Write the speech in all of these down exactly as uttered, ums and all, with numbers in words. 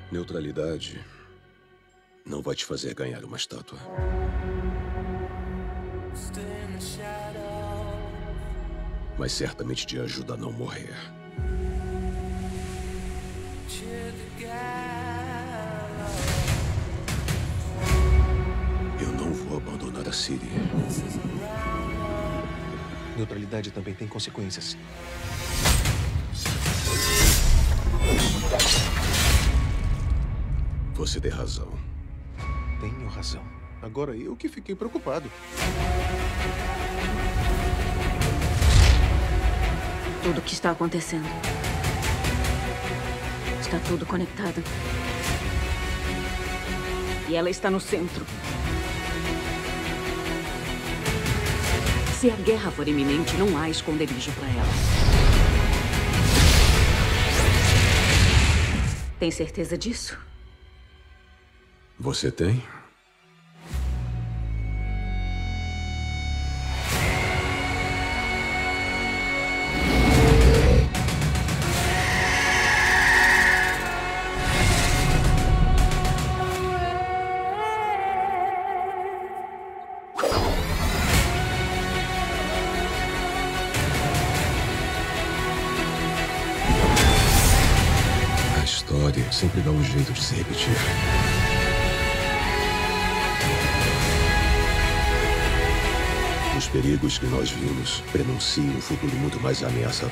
Neutralidade não vai te fazer ganhar uma estátua. Mas certamente te ajuda a não morrer. Eu não vou abandonar a Ciri. Neutralidade também tem consequências. Você tem razão. Tenho razão. Agora eu que fiquei preocupado. Tudo o que está acontecendo. Está tudo conectado. E ela está no centro. Se a guerra for iminente, não há esconderijo para ela. Tem certeza disso? Você tem? A história sempre dá um jeito de se repetir. Os perigos que nós vimos prenunciam um futuro muito mais ameaçador.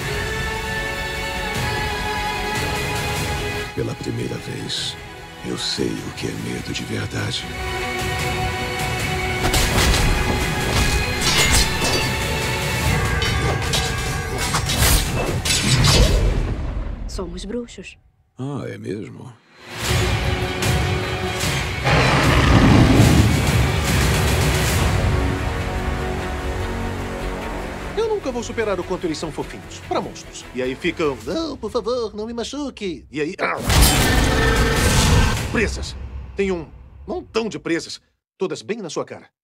Pela primeira vez, eu sei o que é medo de verdade. Somos bruxos. Ah, é mesmo? Eu nunca vou superar o quanto eles são fofinhos. Para monstros. E aí ficam... Não, por favor, não me machuque. E aí... Presas. Tem um montão de presas. Todas bem na sua cara.